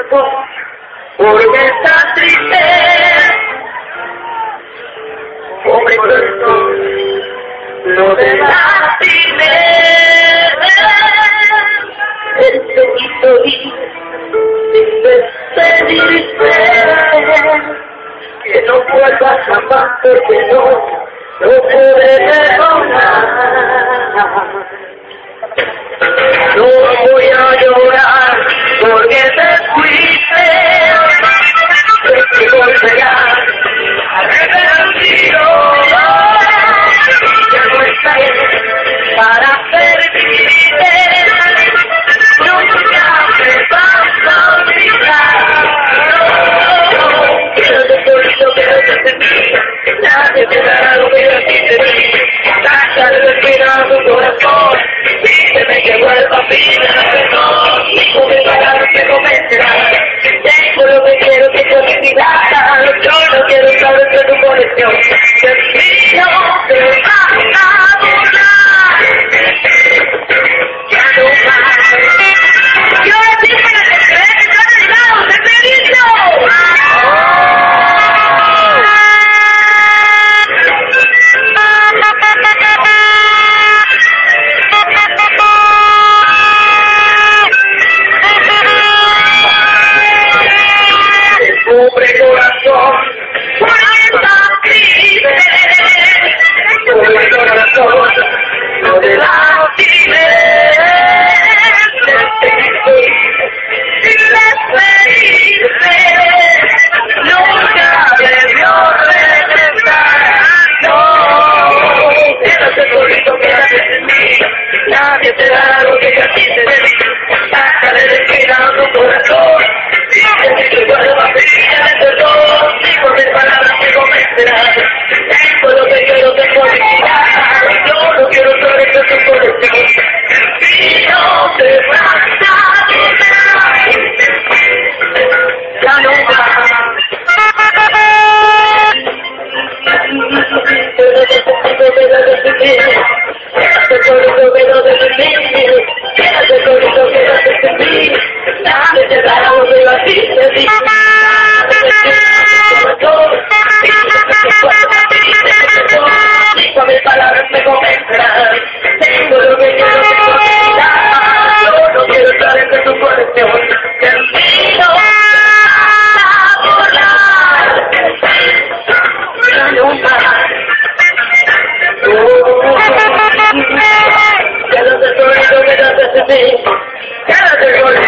cuerpo, porque está triste. Pobre cuerpo, no te lastimes. Él te quiso ir sin despedirse. Que no vuelvas jamás, porque no puede perdonar. No voy a llorar porque te fuiste, que volverás arrepentido. Ya no estaré para servirte, nunca me vas a olvidar. Quédate con lo que no te sentí, nadie te dará lo que yo sí te di. Saca de respirar tu corazón. Pídeme que vuelva a pinar, no, hijo de palabras me convencerás. Tengo lo que quiero que te olvidaras. Yo no quiero saber de tu colección. De mí no te vas a burlar. Ya no más. Yo ahora sí para que te veas que estás ligado, te felicito. Pobre corazón, cuánta triste. Pobre corazón, no te lastimes. Sin despedirse, nunca debió regresar. No, quédate solito, quédate en mí. Nadie te dará lo que yo a ti te debí. Sácale de espina tu corazón. Dime que vuelva a pedirme perdón. Digo mis palabras me convencerán. Tengo lo que quiero que olvidar. Yo no quiero saber de tu colección. Si no te vas a burlar, ya no más. Quédate conmigo, quédate conmigo. Quédate conmigo, quédate conmigo. Quédate conmigo, quédate conmigo. Nadie te dará lo que yo a ti te di. Digo mis palabras me convencerán. Tengo lo que quiero que olvidar. Yo no quiero estar entre tu colección. Que el mío vas a burlar. Ya no más. Quédate conmigo, quédate conmigo. Quédate conmigo.